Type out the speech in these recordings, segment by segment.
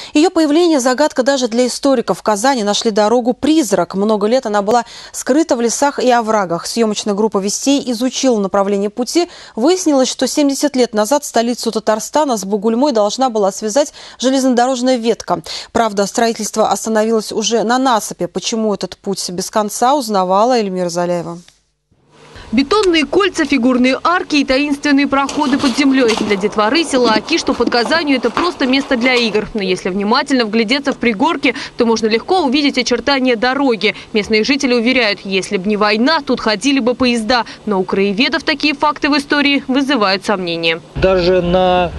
Ее появление – загадка даже для историков. В Казани нашли дорогу-призрак. Много лет она была скрыта в лесах и оврагах. Съемочная группа «Вестей» изучила направление пути. Выяснилось, что 70 лет назад столицу Татарстана с Бугульмой должна была связать железнодорожная ветка. Правда, строительство остановилось уже на насыпи. Почему этот путь без конца, узнавала Эльмира Заляева. Бетонные кольца, фигурные арки и таинственные проходы под землей. Для детворы села Оки, что под Казанью, это просто место для игр. Но если внимательно вглядеться в пригорки, то можно легко увидеть очертания дороги. Местные жители уверяют, если бы не война, тут ходили бы поезда. Но у краеведов такие факты в истории вызывают сомнения. Даже на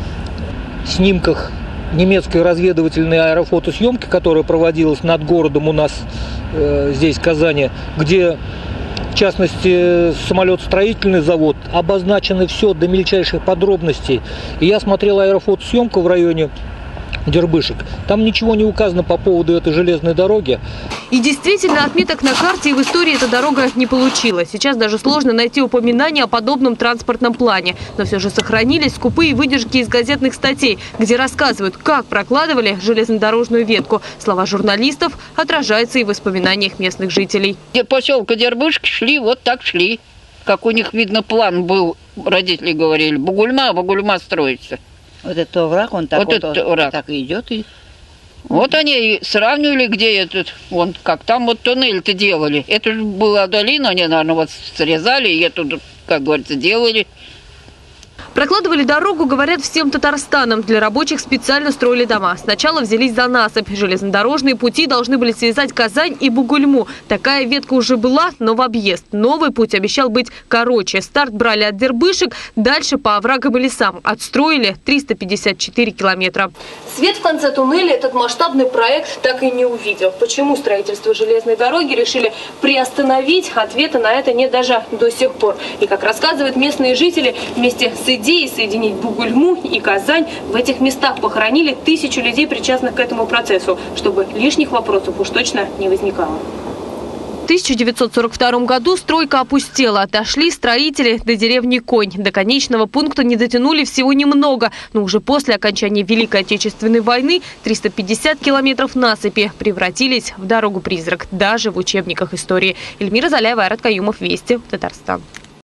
снимках немецкой разведывательной аэрофотосъемки, которая проводилась над городом у нас здесь, в Казани, где, в частности, самолет-строительный завод, обозначено все до мельчайших подробностей. И я смотрел аэрофотосъемку в районе Дербышек. Там ничего не указано по поводу этой железной дороги. И действительно, отметок на карте и в истории эта дорога не получила. Сейчас даже сложно найти упоминание о подобном транспортном плане. Но все же сохранились скупые выдержки из газетных статей, где рассказывают, как прокладывали железнодорожную ветку. Слова журналистов отражаются и в воспоминаниях местных жителей. Поселка Дербышки шли, вот так шли. Как у них, видно, план был, родители говорили, Бугульма строится. Вот этот овраг, он так, вот овраг. Так и идет. И... Вот они сравнивали, где этот, вон, как там вот туннель-то делали. Это же была долина, они, наверное, вот срезали, и эту, как говорится, делали. Прокладывали дорогу, говорят, всем Татарстаном. Для рабочих специально строили дома. Сначала взялись за насыпь. Железнодорожные пути должны были связать Казань и Бугульму. Такая ветка уже была, но в объезд. Новый путь обещал быть короче. Старт брали от Дербышек, дальше по оврагам и лесам. Отстроили 354 километра. Свет в конце туннеля этот масштабный проект так и не увидел. Почему строительство железной дороги решили приостановить? Ответа на это нет даже до сих пор. И, как рассказывают местные жители, вместе с идеей соединить Бугульму и Казань в этих местах похоронили 1000 людей, причастных к этому процессу, чтобы лишних вопросов уж точно не возникало. В 1942 году стройка опустела. Отошли строители до деревни Конь. До конечного пункта не дотянули всего немного. Но уже после окончания Великой Отечественной войны 350 километров насыпи превратились в дорогу-призрак. Даже в учебниках истории. Эльмира Заляева, Айрат Каюмов, Вести, Татарстан.